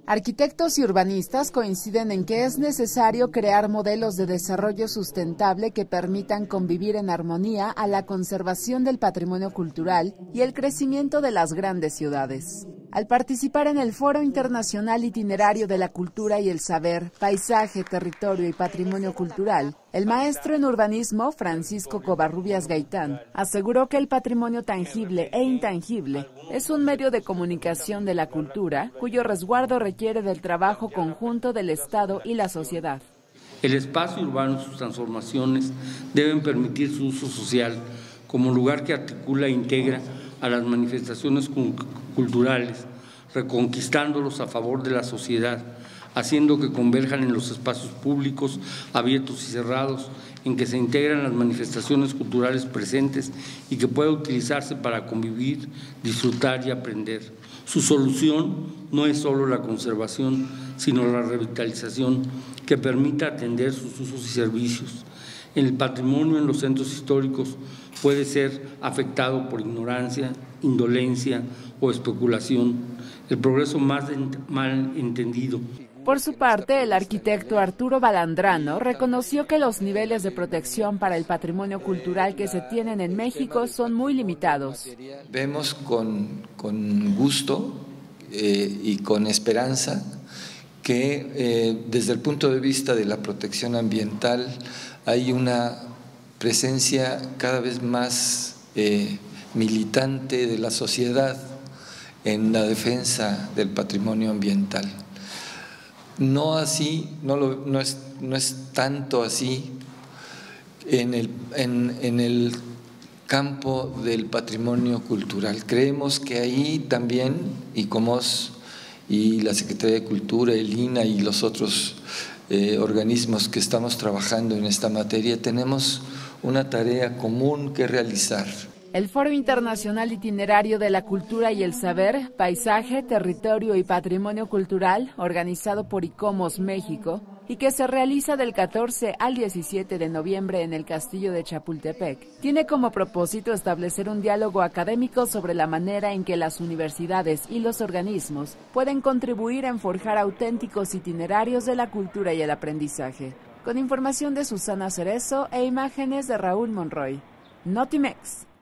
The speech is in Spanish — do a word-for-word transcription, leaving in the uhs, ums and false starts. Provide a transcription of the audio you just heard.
Arquitectos y urbanistas coinciden en que es necesario crear modelos de desarrollo sustentable que permitan convivir en armonía a la conservación del patrimonio cultural y el crecimiento de las grandes ciudades. Al participar en el Foro Internacional Itinerario de la Cultura y el Saber, Paisaje, Territorio y Patrimonio Cultural, el maestro en urbanismo, Francisco Covarrubias Gaitán, aseguró que el patrimonio tangible e intangible es un medio de comunicación de la cultura, cuyo resguardo requiere del trabajo conjunto del Estado y la sociedad. El espacio urbano y sus transformaciones deben permitir su uso social como lugar que articula e integra a las manifestaciones culturales, reconquistándolos a favor de la sociedad, haciendo que converjan en los espacios públicos abiertos y cerrados, en que se integran las manifestaciones culturales presentes y que pueda utilizarse para convivir, disfrutar y aprender. Su solución no es solo la conservación, sino la revitalización que permita atender sus usos y servicios. El patrimonio en los centros históricos puede ser afectado por ignorancia, indolencia o especulación, el progreso más mal entendido. Por su parte, el arquitecto Arturo Balandrano reconoció que los niveles de protección para el patrimonio cultural que se tienen en México son muy limitados. Vemos con, con gusto eh, y con esperanza que eh, desde el punto de vista de la protección ambiental hay una presencia cada vez más eh, militante de la sociedad en la defensa del patrimonio ambiental. No así, no, lo, no, es, no es tanto así en el, en, en el campo del patrimonio cultural. Creemos que ahí también, y como y la Secretaría de Cultura, el I N A y los otros eh, organismos que estamos trabajando en esta materia, tenemos una tarea común que realizar. El Foro Internacional Itinerario de la Cultura y el Saber, Paisaje, Territorio y Patrimonio Cultural, organizado por ICOMOS México, y que se realiza del catorce al diecisiete de noviembre en el Castillo de Chapultepec, tiene como propósito establecer un diálogo académico sobre la manera en que las universidades y los organismos pueden contribuir en forjar auténticos itinerarios de la cultura y el aprendizaje. Con información de Susana Cerezo e imágenes de Raúl Monroy. Notimex.